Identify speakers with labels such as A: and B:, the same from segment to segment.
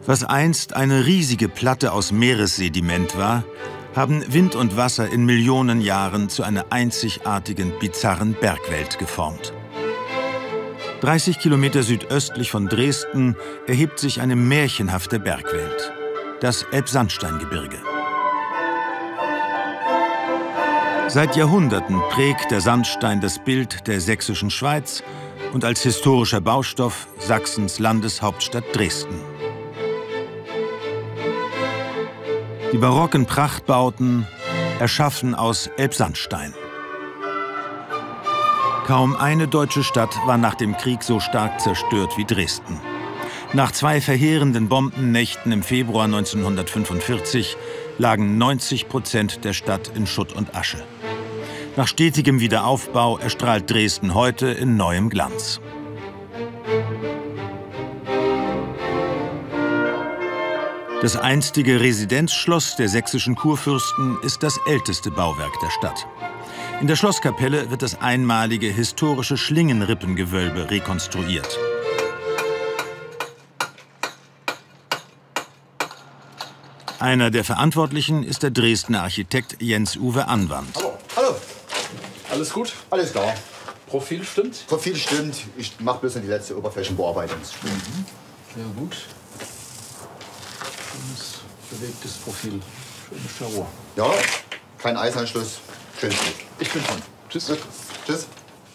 A: Was einst eine riesige Platte aus Meeressediment war, haben Wind und Wasser in Millionen Jahren zu einer einzigartigen, bizarren Bergwelt geformt. 30 Kilometer südöstlich von Dresden erhebt sich eine märchenhafte Bergwelt, das Elbsandsteingebirge. Seit Jahrhunderten prägt der Sandstein das Bild der sächsischen Schweiz und als historischer Baustoff Sachsens Landeshauptstadt Dresden. Die barocken Prachtbauten erschaffen aus Elbsandstein. Kaum eine deutsche Stadt war nach dem Krieg so stark zerstört wie Dresden. Nach 2 verheerenden Bombennächten im Februar 1945 lagen 90% der Stadt in Schutt und Asche. Nach stetigem Wiederaufbau erstrahlt Dresden heute in neuem Glanz. Das einstige Residenzschloss der sächsischen Kurfürsten ist das älteste Bauwerk der Stadt. In der Schlosskapelle wird das einmalige historische Schlingenrippengewölbe rekonstruiert. Einer der Verantwortlichen ist der Dresdner Architekt Jens-Uwe Anwand.
B: Hallo. Hallo.
C: Alles gut?
B: Alles klar.
C: Profil stimmt?
B: Profil stimmt. Ich mache bloß noch die letzte Oberflächenbearbeitung.
C: Sehr gut. Schönes, bewegtes Profil. Schönes Terror.
B: Ja, kein Eisanschluss. Schönes Stück.
C: Ich bin dran. Tschüss.
B: Gut. Tschüss.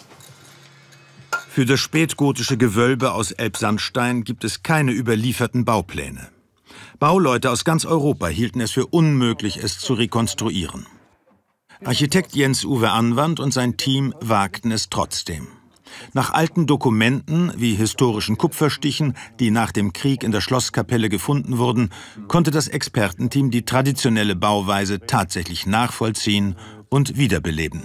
A: Für das spätgotische Gewölbe aus Elbsandstein gibt es keine überlieferten Baupläne. Bauleute aus ganz Europa hielten es für unmöglich, es zu rekonstruieren. Architekt Jens-Uwe Anwand und sein Team wagten es trotzdem. Nach alten Dokumenten wie historischen Kupferstichen, die nach dem Krieg in der Schlosskapelle gefunden wurden, konnte das Expertenteam die traditionelle Bauweise tatsächlich nachvollziehen und wiederbeleben.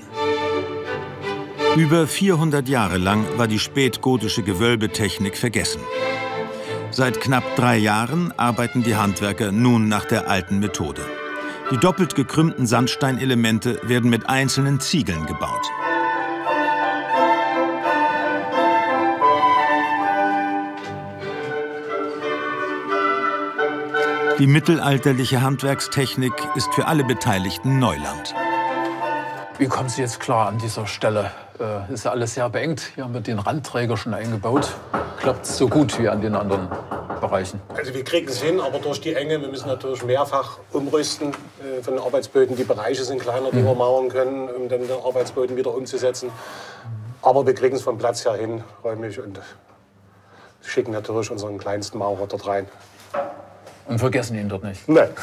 A: Über 400 Jahre lang war die spätgotische Gewölbetechnik vergessen. Seit knapp 3 Jahren arbeiten die Handwerker nun nach der alten Methode. Die doppelt gekrümmten Sandsteinelemente werden mit einzelnen Ziegeln gebaut. Die mittelalterliche Handwerkstechnik ist für alle Beteiligten Neuland.
C: Wie kommen Sie jetzt klar an dieser Stelle? Ist ja alles sehr beengt. Hier haben wir den Randträger schon eingebaut. Klappt es so gut wie an den anderen Bereichen?
D: Also wir kriegen es hin, aber durch die Enge, wir müssen natürlich mehrfach umrüsten von den Arbeitsböden. Die Bereiche sind kleiner, die wir mauern können, um dann den Arbeitsböden wieder umzusetzen. Aber wir kriegen es vom Platz her hin, räumlich, und schicken natürlich unseren kleinsten Maurer dort rein.
C: Und vergessen ihn dort nicht?
D: Nein.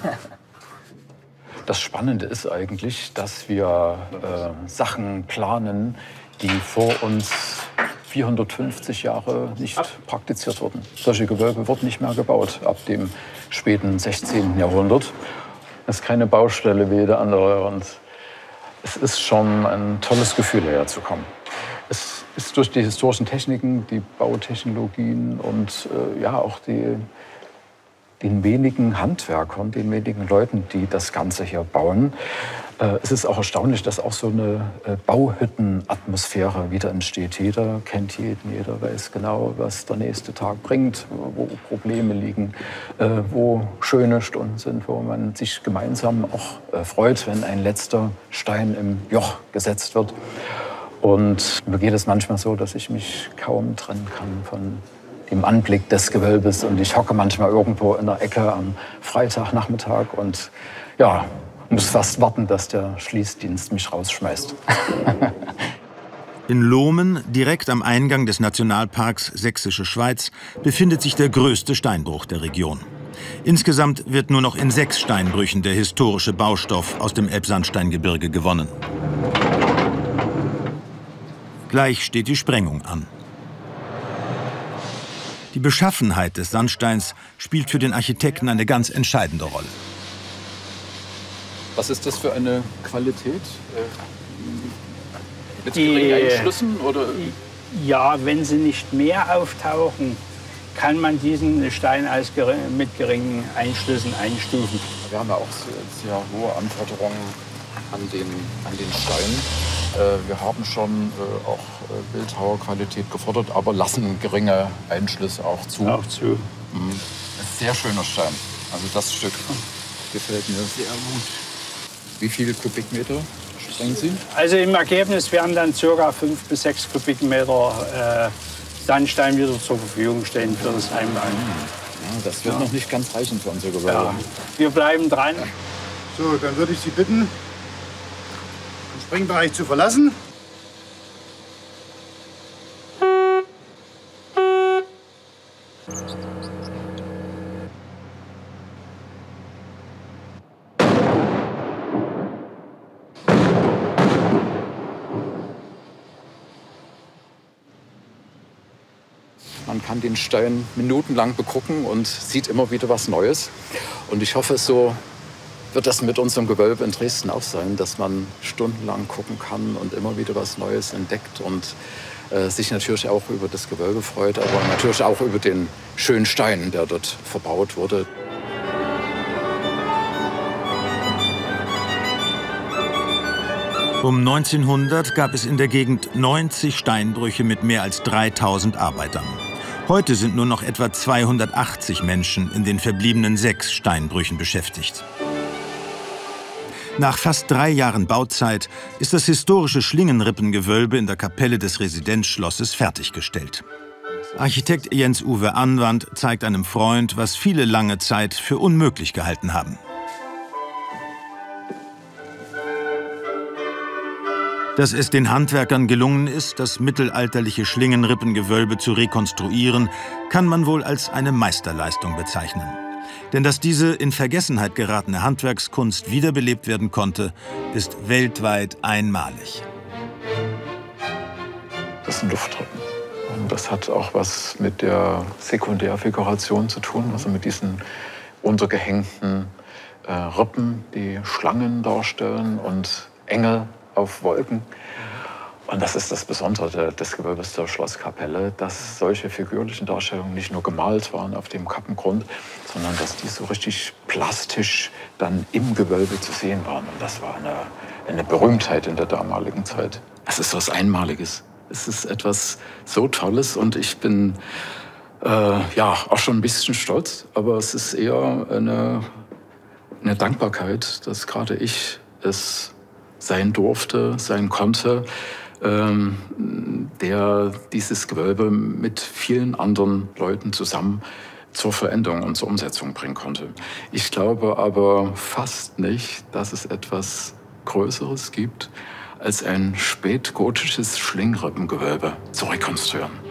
C: Das Spannende ist eigentlich, dass wir Sachen planen, die vor uns 450 Jahre nicht praktiziert wurden. Solche Gewölbe wurden nicht mehr gebaut ab dem späten 16. Jahrhundert. Das ist keine Baustelle wie jede andere. Und es ist schon ein tolles Gefühl, hierher zu kommen. Es ist durch die historischen Techniken, die Bautechnologien und ja, auch den wenigen Handwerkern, den wenigen Leuten, die das Ganze hier bauen. Es ist auch erstaunlich, dass auch so eine Bauhüttenatmosphäre wieder entsteht. Jeder kennt jeden, jeder weiß genau, was der nächste Tag bringt, wo Probleme liegen, wo schöne Stunden sind, wo man sich gemeinsam auch freut, wenn ein letzter Stein im Joch gesetzt wird. Und mir geht es manchmal so, dass ich mich kaum trennen kann von dem Anblick des Gewölbes. Und ich hocke manchmal irgendwo in der Ecke am Freitagnachmittag und ja, muss fast warten, dass der Schließdienst mich rausschmeißt.
A: In Lohmen, direkt am Eingang des Nationalparks Sächsische Schweiz, befindet sich der größte Steinbruch der Region. Insgesamt wird nur noch in 6 Steinbrüchen der historische Baustoff aus dem Elbsandsteingebirge gewonnen. Gleich steht die Sprengung an. Die Beschaffenheit des Sandsteins spielt für den Architekten eine ganz entscheidende Rolle.
C: Was ist das für eine Qualität? Mit geringen Einschlüssen? Oder?
E: Ja, wenn sie nicht mehr auftauchen, kann man diesen Stein mit geringen Einschlüssen einstufen.
C: Wir haben ja auch sehr hohe Anforderungen an den Stein. Wir haben schon auch Bildhauerqualität gefordert, aber lassen geringe Einschlüsse auch zu.
E: Auch zu.
C: sehr schöner Stein. Also das Stück gefällt mir sehr gut. Wie viele Kubikmeter sprengen Sie?
E: Also im Ergebnis werden dann ca. 5 bis 6 Kubikmeter Sandstein wieder zur Verfügung stehen für das Einbauen.
C: Ja, das wird noch nicht ganz reichen für unser Gewölbe.
E: Ja. Wir bleiben dran.
F: So, dann würde ich Sie bitten, den Sprengbereich zu verlassen.
C: Man kann den Stein minutenlang begucken und sieht immer wieder was Neues. Und ich hoffe, so wird das mit unserem Gewölbe in Dresden auch sein, dass man stundenlang gucken kann und immer wieder was Neues entdeckt und sich natürlich auch über das Gewölbe freut, aber natürlich auch über den schönen Stein, der dort verbaut wurde.
A: Um 1900 gab es in der Gegend 90 Steinbrüche mit mehr als 3000 Arbeitern. Heute sind nur noch etwa 280 Menschen in den verbliebenen 6 Steinbrüchen beschäftigt. Nach fast 3 Jahren Bauzeit ist das historische Schlingenrippengewölbe in der Kapelle des Residenzschlosses fertiggestellt. Architekt Jens-Uwe Anwand zeigt einem Freund, was viele lange Zeit für unmöglich gehalten haben. Dass es den Handwerkern gelungen ist, das mittelalterliche Schlingenrippengewölbe zu rekonstruieren, kann man wohl als eine Meisterleistung bezeichnen. Denn dass diese in Vergessenheit geratene Handwerkskunst wiederbelebt werden konnte, ist weltweit einmalig.
C: Das sind Luftrippen. Und das hat auch was mit der Sekundärfiguration zu tun, also mit diesen untergehängten Rippen, die Schlangen darstellen und Engel auf Wolken. Und das ist das Besondere des Gewölbes der Schlosskapelle, dass solche figürlichen Darstellungen nicht nur gemalt waren auf dem Kappengrund, sondern dass die so richtig plastisch dann im Gewölbe zu sehen waren. Und das war eine Berühmtheit in der damaligen Zeit. Es ist was Einmaliges. Es ist etwas so Tolles und ich bin ja auch schon ein bisschen stolz, aber es ist eher eine Dankbarkeit, dass gerade ich es sein durfte, sein konnte, der dieses Gewölbe mit vielen anderen Leuten zusammen zur Veränderung und zur Umsetzung bringen konnte. Ich glaube aber fast nicht, dass es etwas Größeres gibt, als ein spätgotisches Schlingenrippengewölbe zu rekonstruieren.